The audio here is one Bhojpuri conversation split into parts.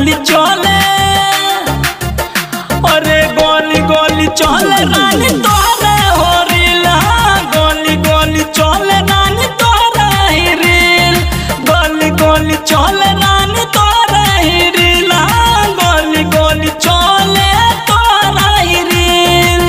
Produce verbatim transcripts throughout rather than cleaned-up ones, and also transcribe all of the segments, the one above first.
गोली चले, अरे गोली गोली चले रानी तोरे हो रील, गोली गोली चले रानी तोरे ही रील, गोली गोली चले रानी तोरे ही रील, गोली गोली चले तोरा ही रील।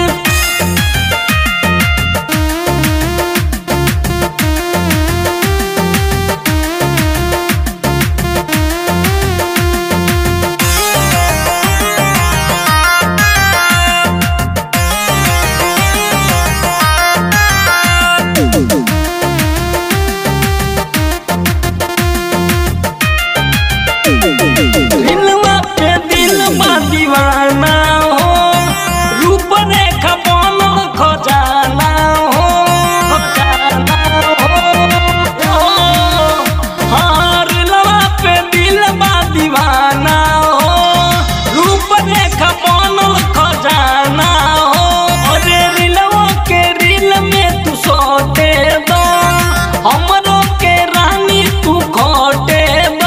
दिलवा पे दिलवा दीवाना हो, रूप रेखा बनल खजाना हो, खजाना हो। हाँ दिलवा पे दिलवा दीवाना हो, रूप रेखा बनल खजाना हो। अरे दिलवा के रील में तू सोटे दो, हमरो के रानी तू खोटे दो,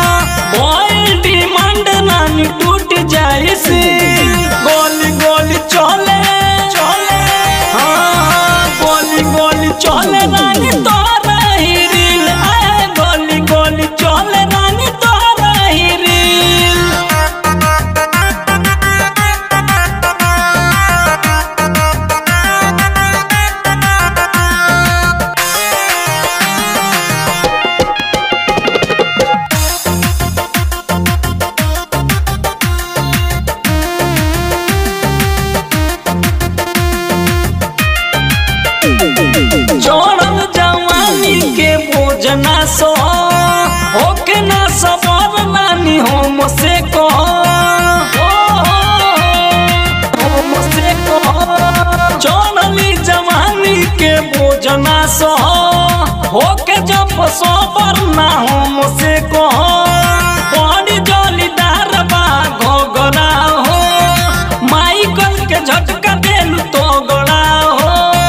टूट जाए से गोली गोली चले चले, हाँ गोली गोली चले रानी तोरा ही रील, आए गोली गोली चले रानी तोरा ही रील। जोड़ल जवानी के बोझना सो होके ना सबर नानी हम से को, हम से को जोड़ली जवानी के बोझना सो होके जब सबर ना हम से को, बड़ी जोलीदार बा घोगरा हो, माइकल के झटका देलू तो गड़ा हो,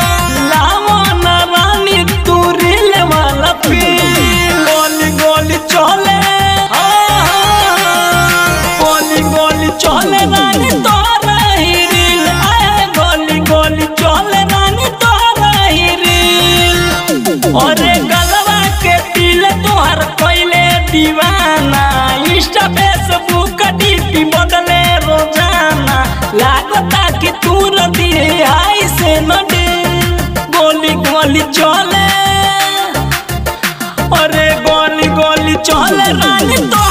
गोली गोली चले, गोली गोली चले रानी तोरा ही रील, आए गोली गोली चले रानी तोरा ही रील। अरे गलवा के दिल तोहर पहले दीवाना, इंस्टा फेसबुक डीपी बदले रोजाना, लागता कि तू रदी आई से न दिल। गोली गोली चले, अरे गोली गोली चले रानी तो